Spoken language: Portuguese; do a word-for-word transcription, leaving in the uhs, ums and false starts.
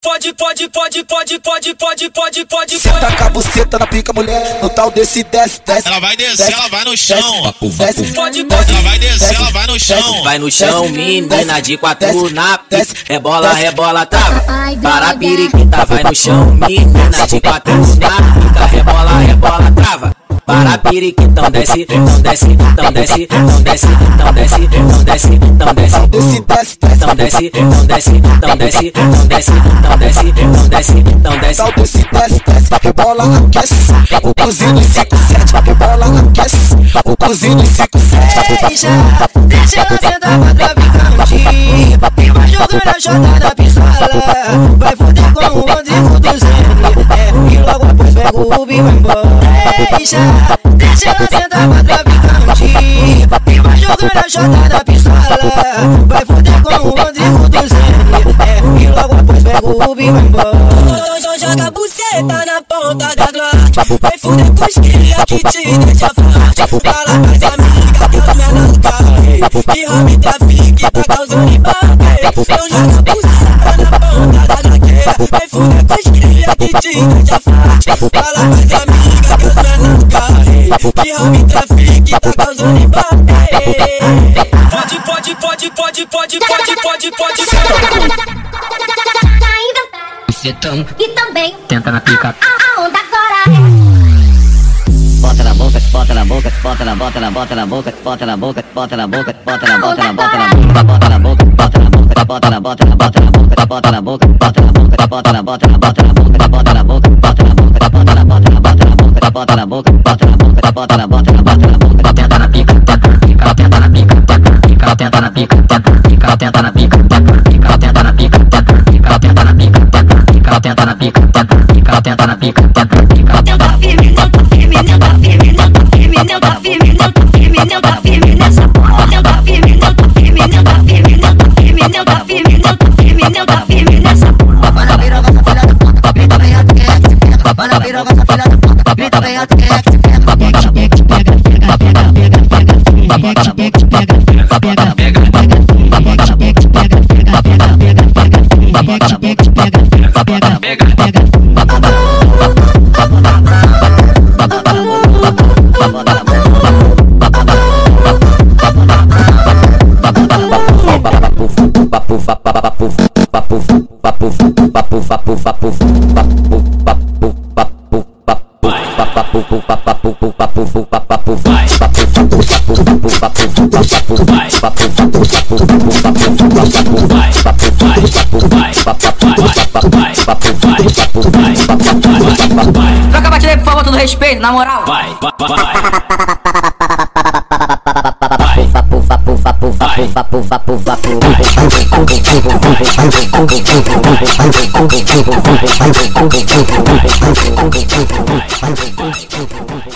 Pode, pode, pode, pode, pode, pode, pode, pode. Senta com a buceta na pica, mulher. No tal desse desce, desce. Ela vai descer, ela vai no chão. Desce, pode, pode. Ela vai descer, ela vai no chão. Vai no chão, menina de quatro na pica. Rebola, rebola, trava. Para a periquita, vai no chão, menina de quatro na pica. Rebola, rebola, trava. Para a periquita, então desce, então desce, então desce, então desce, então desce, então desce, então desce, então desce, então desce, então desce, então desce, então desce, então desce, então desce. Tal desse desce, desce. Rebola, aquece. O cozinho cinco sete. Rebola, aquece. O cozinho cinco sete. Deixa, deixa ela sentar pra traficante. E vai jogando a jota da pistola. Vai foder com o bandido do Zé. É, e logo após pega o Rubi e vai embora. Deixa, deixa ela sentar pra traficante. E vai jogando a jota da pistola. Vai foder com o bandido do Zé. É, e logo após pega o Rubi e vai embora. Joga a buceta na ponta da glock. Vai fuder com os cria que te deixa forte. Fala pras amigas que os menores do carro. Que rouba e trafica tá causando embarque. Então joga a buceta na ponta da glock. Vai fuder com os cria que te deixa forte. Fala pras amigas que os menores do carro. Que rouba e trafica tá causando embarque. Pode, pode, pode, pode, pode, pode, pode, pode. Setão. E também Tenta na pica. a, a onda agora é. Bota na boca, bota na boca, bota na bota na bota na boca, bota na boca, bota na boca, bota na bota na bota na boca, bota na boca, bota na boca, bota na bota na bota na boca, bota na boca, bota na boca, bota na bota na bota na boca, bota na boca, bota na boca, bota na bota na bota na boca, bota na boca, bota na boca, bota na bota na bota na boca, tenta na pica, tenta, tenta na pica, tenta, tenta na pica, tenta, tenta na pica, tenta, tenta na pica, tenta, tenta na pica, tenta, tenta na pica, tenta, tenta na pica, tenta, Não tá firme, não tá firme, não tá firme, não tá firme, não tá firme, não tá firme, não tá firme nessa porra. Não tá firme, não tá firme, não tá firme, não tá firme, não tá firme, não tá firme, não tá firme nessa porra. Vai na piroga, essa filha da puta, grita bem alto que é que se pega. Vai na piroga, essa filha da puta, grita bem alto que é que se pega. Pega, pega, pega, pega, pega, pega, pega, pega, pega, pega, pega, pega, pega, pega, pega, pega. Troca a batida aí, por favor, todo respeito, na moral. Vai, vai, vai. vai, vai, vai, vai,